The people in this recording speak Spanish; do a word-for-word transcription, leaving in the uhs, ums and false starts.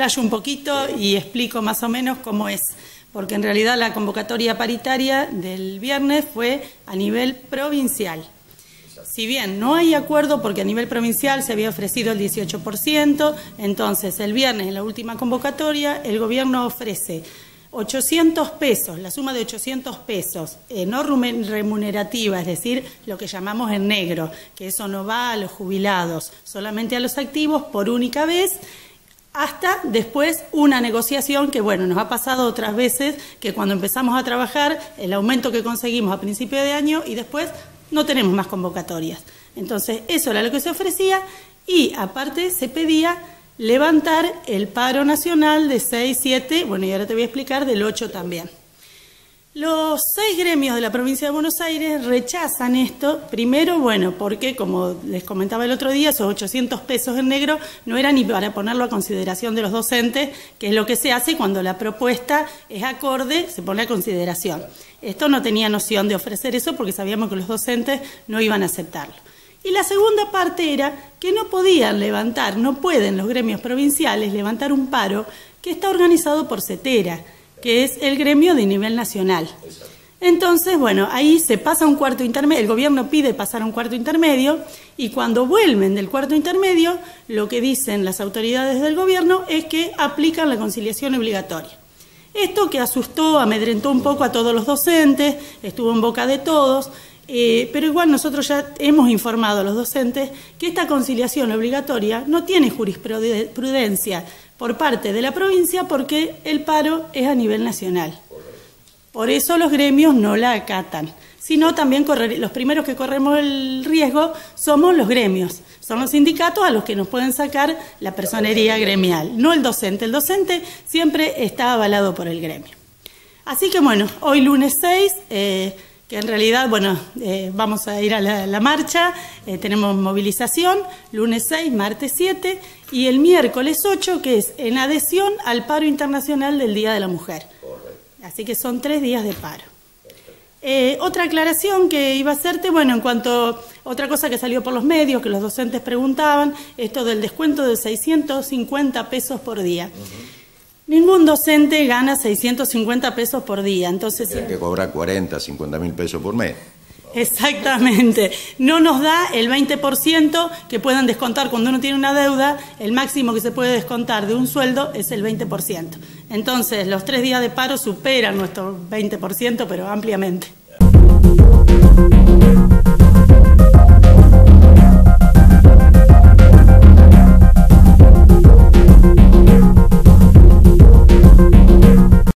explayo un poquito y explico más o menos cómo es, porque en realidad la convocatoria paritaria del viernes fue a nivel provincial. Si bien no hay acuerdo porque a nivel provincial se había ofrecido el dieciocho por ciento, entonces el viernes en la última convocatoria el gobierno ofrece ochocientos pesos, la suma de ochocientos pesos, eh, no remunerativa, es decir, lo que llamamos en negro, que eso no va a los jubilados, solamente a los activos por única vez, hasta después una negociación que, bueno, nos ha pasado otras veces que cuando empezamos a trabajar, el aumento que conseguimos a principio de año y después no tenemos más convocatorias. Entonces, eso era lo que se ofrecía y, aparte, se pedía levantar el paro nacional de seis, siete, bueno, y ahora te voy a explicar, del ocho también. Los seis gremios de la provincia de Buenos Aires rechazan esto, primero, bueno, porque, como les comentaba el otro día, esos ochocientos pesos en negro no eran ni para ponerlo a consideración de los docentes, que es lo que se hace cuando la propuesta es acorde, se pone a consideración. Esto no tenía noción de ofrecer eso porque sabíamos que los docentes no iban a aceptarlo. Y la segunda parte era que no podían levantar, no pueden los gremios provinciales levantar un paro que está organizado por CETERA, que es el gremio de nivel nacional. Entonces, bueno, ahí se pasa un cuarto intermedio, el gobierno pide pasar a un cuarto intermedio y cuando vuelven del cuarto intermedio, lo que dicen las autoridades del gobierno es que aplican la conciliación obligatoria. Esto que asustó, amedrentó un poco a todos los docentes, estuvo en boca de todos. Eh, pero igual nosotros ya hemos informado a los docentes que esta conciliación obligatoria no tiene jurisprudencia por parte de la provincia porque el paro es a nivel nacional. Por eso los gremios no la acatan, sino también correr, los primeros que corremos el riesgo somos los gremios, son los sindicatos a los que nos pueden sacar la personería gremial, no el docente. El docente siempre está avalado por el gremio. Así que bueno, hoy lunes seis... Eh, que en realidad, bueno, eh, vamos a ir a la, la marcha, eh, tenemos movilización, lunes seis, martes siete, y el miércoles ocho, que es en adhesión al paro internacional del Día de la Mujer. Así que son tres días de paro. Eh, otra aclaración que iba a hacerte, bueno, en cuanto, otra cosa que salió por los medios, que los docentes preguntaban, esto del descuento de seiscientos cincuenta pesos por día. Uh-huh. Ningún docente gana seiscientos cincuenta pesos por día, entonces... Tiene que cobrar cuarenta, cincuenta mil pesos por mes. Exactamente. No nos da el veinte por ciento que puedan descontar cuando uno tiene una deuda, el máximo que se puede descontar de un sueldo es el veinte por ciento. Entonces, los tres días de paro superan nuestro veinte por ciento, pero ampliamente.